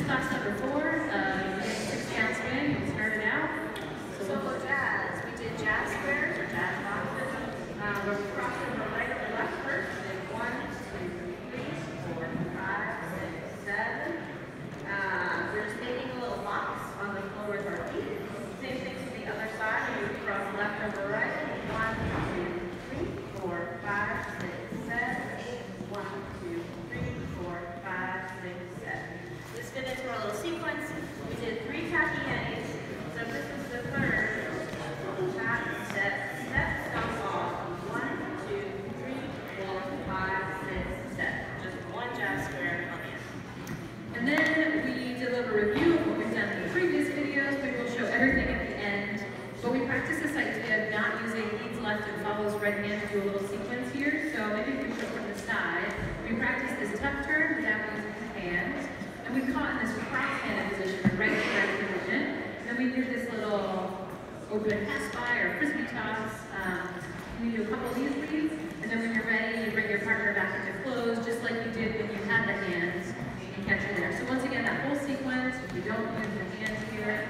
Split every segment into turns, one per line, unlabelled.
class number 4. You get 6 counts in. We started out.
Solo jazz. We did jazz squares or jazz boxes. We're crossing from right to left first. Then 1, 2, 3, 4, 5, 6, 7. We're just making a little box on the floor with our feet. Same thing to the other side. We cross left over right. 1, 2, 3, 4, 5, 6, 7, 8. 1, 2, 3, 4, 5, 6, 7. Let's get into our little sequence. We did 3 taquies. So this is the third. Tap, step, step, stomp off. 1, 2, 3, 4, 5, 6, 7. Just one jazz square on the end.
And then we did a little review of what we've done in the previous videos. We will show everything at the end. But we practiced this idea of not using leads left and follows right hand to do a little sequence here. So maybe we can show from the side. We practiced this tuck turn without using the hands. And we caught in this cross-handed position, the right to right position. And then we did this little open pass by or frisbee toss. We do a couple of these leads. And then when you're ready, you bring your partner back into close, just like you did when you had the hands and catch her there. So once again, that whole sequence, if you don't use the hands here,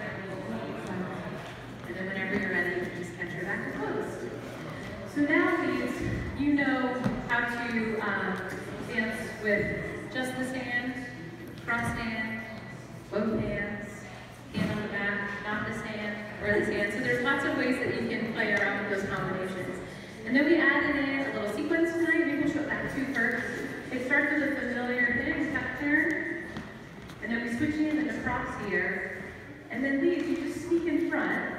and then whenever you're ready, you can just catch her back to close. So now, please, you know how to dance with just this hand, cross hand, both hands, hand on the back, not this hand, or this hand. So there's lots of ways that you can play around with those combinations. And then we added in a little sequence tonight. Maybe we'll show it back to you first. It starts with a familiar thing, tuck turn, and then we switch in and across here. And then these, you just sneak in front,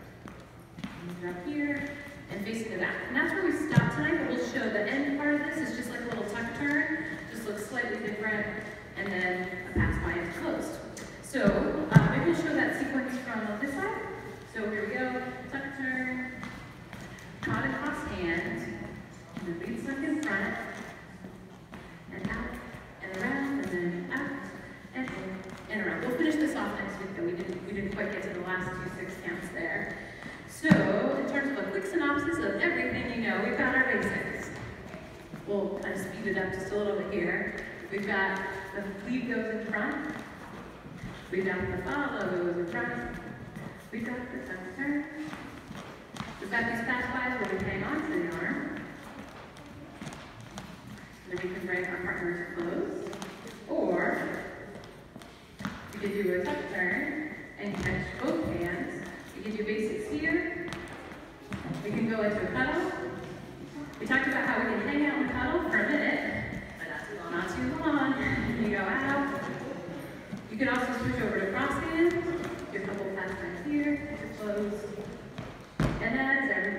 up here, and facing the back. And that's where we stop tonight, but we'll show the end part of this is just like a little tuck turn, just looks slightly different, and then a pass by is closed. So maybe we'll show that sequence from this side. So here we go, tuck turn, caught across hand, and then lead snuck in front, and out, and around, and then out, and in, and around. We'll finish this off next week, though. We didn't quite get to the last 2 6 counts there. So, in terms of a quick synopsis of everything you know, we've got our basics. We'll kind of speed it up just a little bit here. We've got the lead goes in front. We've got the follow goes in front. We've got the tuck turn. We've got these pass bys where we hang on to the arm. Then we can bring our partner to close. Or, we could do a tuck turn and catch both hands. We can do basics here. We can go into a cuddle. We talked about how we can hang out and cuddle for a minute, but not too long. You go out. You can also switch over to cross hands. Do a couple pass bys here to close. And as everybody